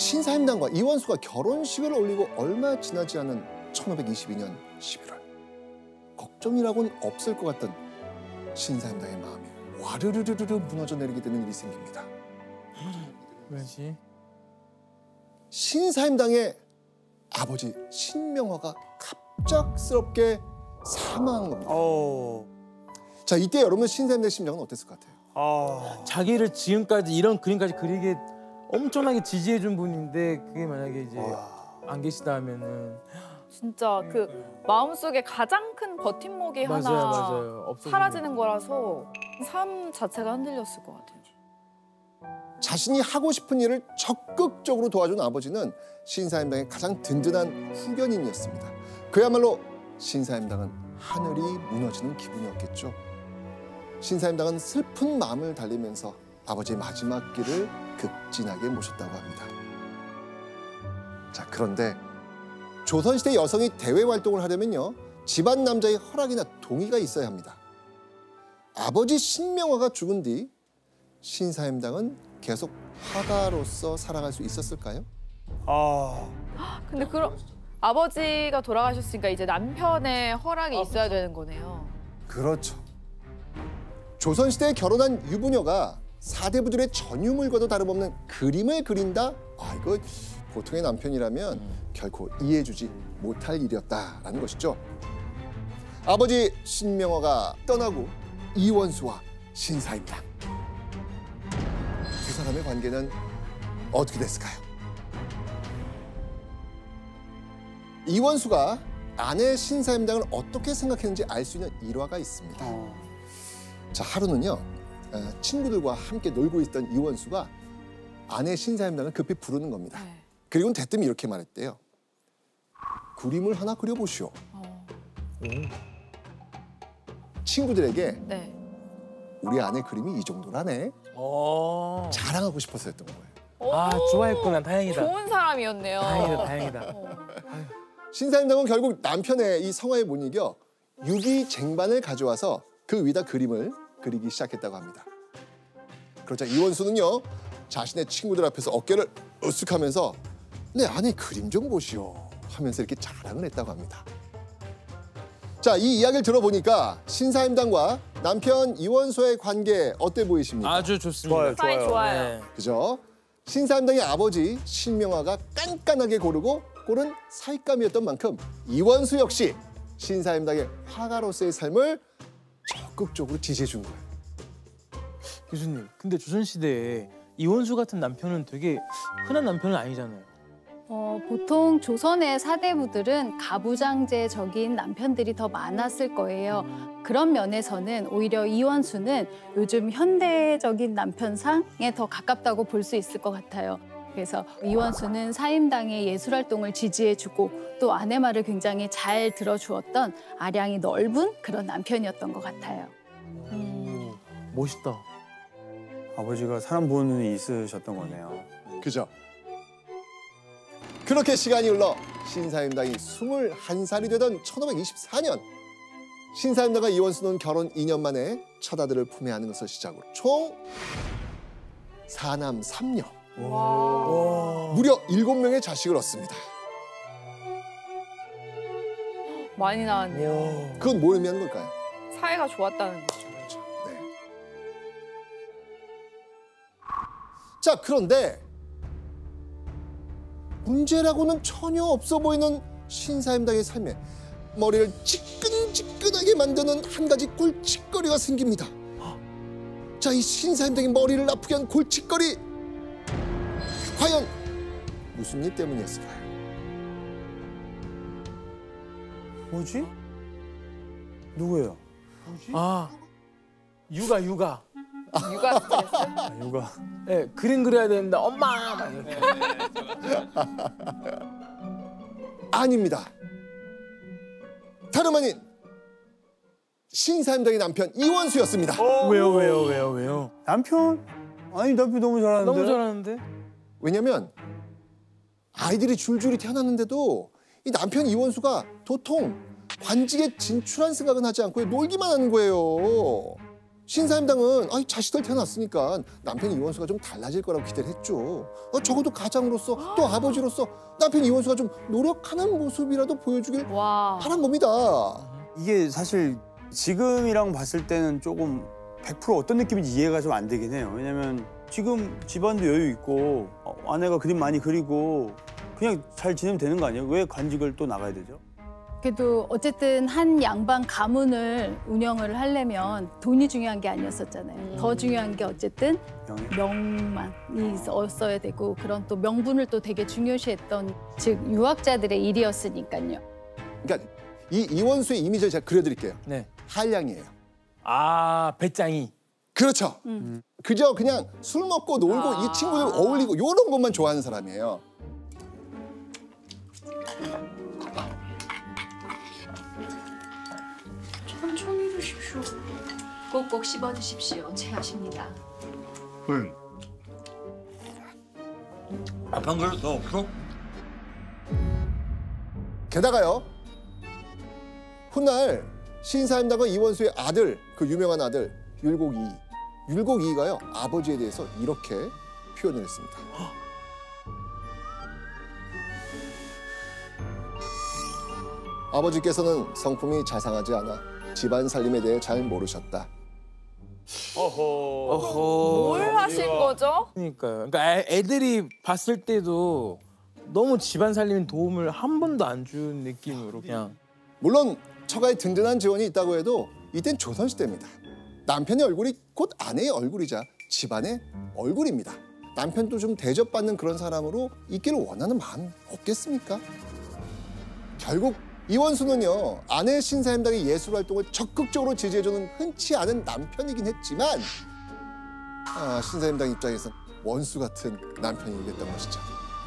신사임당과 이원수가 결혼식을 올리고 얼마 지나지 않은 1522년 11월. 걱정이라고는 없을 것 같던 신사임당의 마음이 와르르르르 무너져 내리게 되는 일이 생깁니다. 왜지? 신사임당의 아버지 신명화가 갑작스럽게 사망한 겁니다. 자, 이때 여러분 신사임당의 심정은 어땠을 것 같아요? 자기를 지금까지 이런 그림까지 그리게 엄청나게 지지해준 분인데 그게 만약에 이제 안 계시다 하면은 진짜 그 마음속에 가장 큰 버팀목이 하나 맞아요. 사라지는 거라서 삶 자체가 흔들렸을 것 같아요. 자신이 하고 싶은 일을 적극적으로 도와준 아버지는 신사임당의 가장 든든한 후견인이었습니다. 그야말로 신사임당은 하늘이 무너지는 기분이었겠죠. 신사임당은 슬픈 마음을 달리면서 아버지의 마지막 길을 극진하게 모셨다고 합니다. 자, 그런데 조선시대 여성이 대외 활동을 하려면요, 집안 남자의 허락이나 동의가 있어야 합니다. 아버지 신명화가 죽은 뒤 신사임당은 계속 화가로서 살아갈 수 있었을까요? 근데 그럼 아버지가 돌아가셨으니까 이제 남편의 허락이 있어야 되는 거네요. 그렇죠. 조선시대에 결혼한 유부녀가 사대부들의 전유물과도 다름없는 그림을 그린다? 이거 보통의 남편이라면 결코 이해해주지 못할 일이었다라는 것이죠. 아버지 신명화가 떠나고 이원수와 신사임당. 두 사람의 관계는 어떻게 됐을까요? 이원수가 아내 신사임당을 어떻게 생각했는지 알 수 있는 일화가 있습니다. 자, 하루는요, 친구들과 함께 놀고 있던 이원수가 아내 신사임당을 급히 부르는 겁니다. 그리고는 대뜸 이렇게 말했대요. 그림을 하나 그려보시오. 친구들에게 우리 아내 그림이 이 정도라네. 자랑하고 싶어서 했던 거예요. 좋아했구나. 다행이다. 좋은 사람이었네요. 다행이다. 신사임당은 결국 남편의 이 성화에 못 이겨 유기쟁반을 가져와서 그 위에다 그림을 그리기 시작했다고 합니다. 그러자 이원수는요, 자신의 친구들 앞에서 어깨를 으쓱하면서 내 아내 그림 좀 보시오 하면서 이렇게 자랑을 했다고 합니다. 자, 이 이야기를 들어보니까 신사임당과 남편 이원수의 관계 어때 보이십니까? 아주 좋습니다. 좋아요. 네. 그죠? 신사임당의 아버지 신명화가 깐깐하게 고른 사익감이었던 만큼 이원수 역시 신사임당의 화가로서의 삶을 적극적으로 지지해준 거예요. 교수님, 근데 조선시대에 이원수 같은 남편은 되게 흔한 남편은 아니잖아요. 보통 조선의 사대부들은 가부장제적인 남편들이 더 많았을 거예요. 그런 면에서는 오히려 이원수는 요즘 현대적인 남편상에 더 가깝다고 볼 수 있을 것 같아요. 그래서 이원수는 사임당의 예술활동을 지지해주고 또 아내 말을 굉장히 잘 들어주었던 아량이 넓은 그런 남편이었던 것 같아요. 멋있다. 아버지가 사람 보는 눈이 있으셨던 거네요. 그죠? 그렇게 시간이 흘러 신사임당이 21살이 되던 1524년 신사임당과 이원수는 결혼 2년 만에 첫 아들을 품에 안은 것을 시작으로 총 4남 3녀 무려 7명의 자식을 얻습니다. 많이 나왔네요. 그건 뭘 의미하는 걸까요? 사이가 좋았다는 거죠. 그렇죠. 네. 자, 그런데 문제라고는 전혀 없어 보이는 신사임당의 삶에 머리를 지끈지끈하게 만드는 한 가지 골칫거리가 생깁니다. 자, 이 신사임당의 머리를 아프게 한 골칫거리, 과연 무슨 일 때문이었을까요? 뭐지? 누구예요? 육아. 육아 스트레스? 육아. 네, 그림 그려야 된다. 엄마! 막 이렇게. 아닙니다. 다름 아닌 신사임당의 남편 이원수였습니다. 왜요? 남편? 아니, 남편 너무 잘하는데. 너무 잘하는데? 왜냐면 아이들이 줄줄이 태어났는데도 이 남편 이원수가 도통 관직에 진출한 생각은 하지 않고 놀기만 하는 거예요. 신사임당은 자식들 태어났으니까 남편 이원수가 좀 달라질 거라고 기대를 했죠. 적어도 가장으로서 또 아버지로서 남편 이원수가 좀 노력하는 모습이라도 보여주길 와. 바란 겁니다. 이게 사실 지금이랑 봤을 때는 조금 100% 어떤 느낌인지 이해가 좀 안 되긴 해요. 왜냐면 지금 집안도 여유 있고 아내가 그림 많이 그리고 그냥 잘 지내면 되는 거 아니에요? 왜 관직을 또 나가야 되죠? 그래도 어쨌든 한 양반 가문을 운영을 하려면 돈이 중요한 게 아니었었잖아요. 더 중요한 게 어쨌든 명망이 있어야 되고 그런 또 명분을 또 되게 중요시했던 즉 유학자들의 일이었으니까요. 그러니까 이 이원수의 이미지를 제가 그려드릴게요. 네. 한량이에요. 아, 배짱이. 그렇죠. 그저 그냥 술 먹고 놀고 이 친구들 어울리고 이런 것만 좋아하는 사람이에요. 천천히 드십시오. 꼭꼭 씹어주십시오. 체하십니다. 응. 밥 한 그릇 더 없어? 게다가요. 훗날 신사임당과 이원수의 아들, 그 유명한 아들 율곡이가요 아버지에 대해서 이렇게 표현을 했습니다. 아버지께서는 성품이 자상하지 않아 집안 살림에 대해 잘 모르셨다. 뭘 하신 거죠? 그러니까요. 그러니까 애들이 봤을 때도 너무 집안 살림 도움을 한 번도 안 준 느낌으로 그냥. 물론 처가에 든든한 지원이 있다고 해도 이땐 조선시대입니다. 남편의 얼굴이 곧 아내의 얼굴이자 집안의 얼굴입니다. 남편도 좀 대접받는 그런 사람으로 있기를 원하는 마음 없겠습니까? 결국 이원수는요, 아내 신사임당의 예술 활동을 적극적으로 지지해주는 흔치 않은 남편이긴 했지만 신사임당 입장에선 원수 같은 남편이 됐던 것이죠.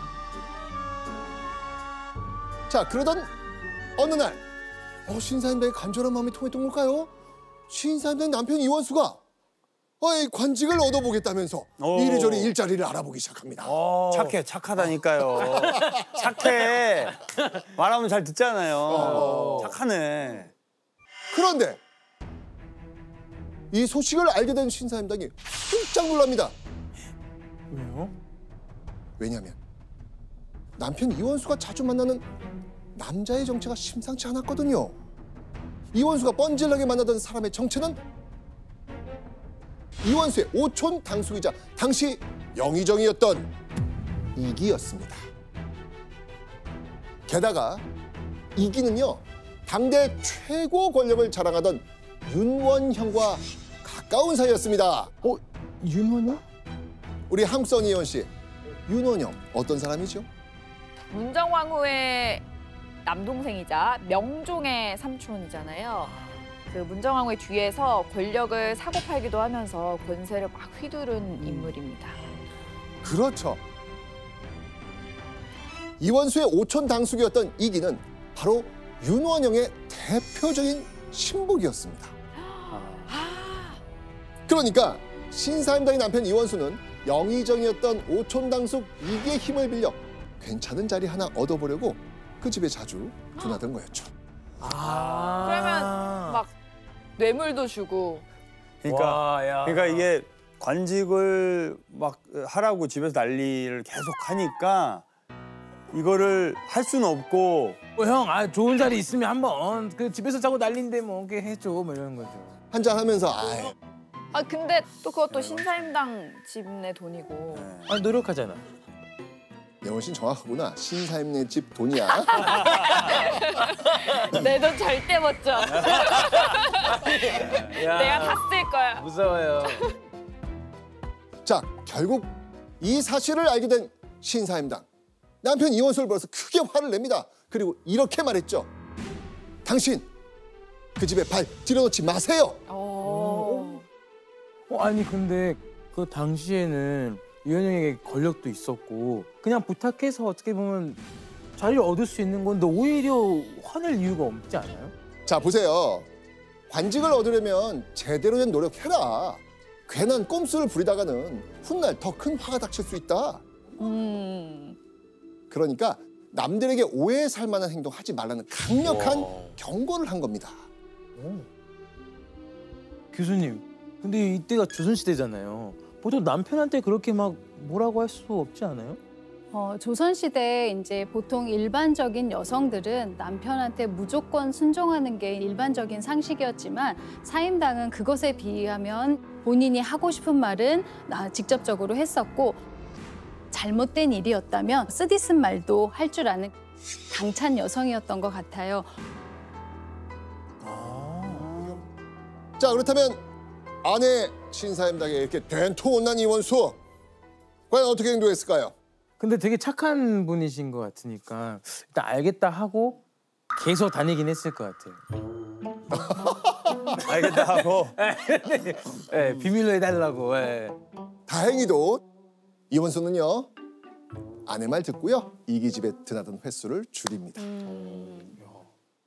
자, 그러던 어느 날 신사임당의 간절한 마음이 통했던 걸까요? 신사임당 남편 이원수가 관직을 얻어보겠다면서 이리저리 일자리를 알아보기 시작합니다. 착하다니까요. 착해. 말하면 잘 듣잖아요. 착하네. 그런데 이 소식을 알게 된 신사임당이 깜짝 놀랍니다. 왜요? 왜냐하면 남편 이원수가 자주 만나는 남자의 정체가 심상치 않았거든요. 이원수가 뻔질나게 만나던 사람의 정체는 이원수의 오촌 당숙이자 당시 영의정이었던 이기였습니다. 게다가 이기는요, 당대 최고 권력을 자랑하던 윤원형과 가까운 사이였습니다. 윤원형? 우리 한국선 이원 씨, 윤원형 어떤 사람이죠? 문정왕후의 남동생이자 명종의 삼촌이잖아요. 그 문정왕후의 뒤에서 권력을 사고팔기도 하면서 권세를 막 휘두른 인물입니다. 그렇죠. 이원수의 오촌 당숙이었던 이기는 바로 윤원형의 대표적인 신복이었습니다. 그러니까 신사임당의 남편 이원수는 영의정이었던 오촌 당숙 이기의 힘을 빌려 괜찮은 자리 하나 얻어보려고 그 집에 자주 드나든 거였죠. 그러면 막 뇌물도 주고. 그러니까 이게 관직을 막 하라고 집에서 난리를 계속 하니까 이거를 할 수는 없고 형, 좋은 자리 있으면 한번 그 집에서 자고 난린데 뭐 이렇게 해줘 뭐 이런 거죠. 한잔 하면서 근데 또 그것도 신사임당 집내 돈이고. 노력하잖아. 예원 씨는 정확하구나. 신사임네 집 돈이야. 내 돈 절대 못 줘. 내가 다 쓸 거야. 무서워요. 자, 결국 이 사실을 알게 된 신사임당. 남편 이원수를 불러서 크게 화를 냅니다. 그리고 이렇게 말했죠. 당신 그 집에 발 들여놓지 마세요. 아니 근데 그 당시에는 윤원형에게 권력도 있었고 그냥 부탁해서 어떻게 보면 자리를 얻을 수 있는 건데 오히려 화낼 이유가 없지 않아요? 자, 보세요. 관직을 얻으려면 제대로 된 노력해라. 괜한 꼼수를 부리다가는 훗날 더 큰 화가 닥칠 수 있다. 그러니까 남들에게 오해에 살 만한 행동 하지 말라는 강력한 경고를 한 겁니다. 교수님, 근데 이때가 조선시대잖아요. 보통 남편한테 그렇게 막 뭐라고 할 수 없지 않아요? 조선시대 이제 보통 일반적인 여성들은 남편한테 무조건 순종하는 게 일반적인 상식이었지만 사임당은 그것에 비하면 본인이 하고 싶은 말은 직접적으로 했었고 잘못된 일이었다면 쓰디쓴 말도 할 줄 아는 당찬 여성이었던 것 같아요. 자, 그렇다면 아내 신사임당에 이렇게 된토온난 이원수 과연 어떻게 행동했을까요? 근데 되게 착한 분이신 것 같으니까 일단 알겠다 하고 계속 다니긴 했을 것 같아요. 알겠다 하고. 네, 비밀로 해달라고. 네. 다행히도 이원수는요 아내 말 듣고요 이기집에 드나든 횟수를 줄입니다.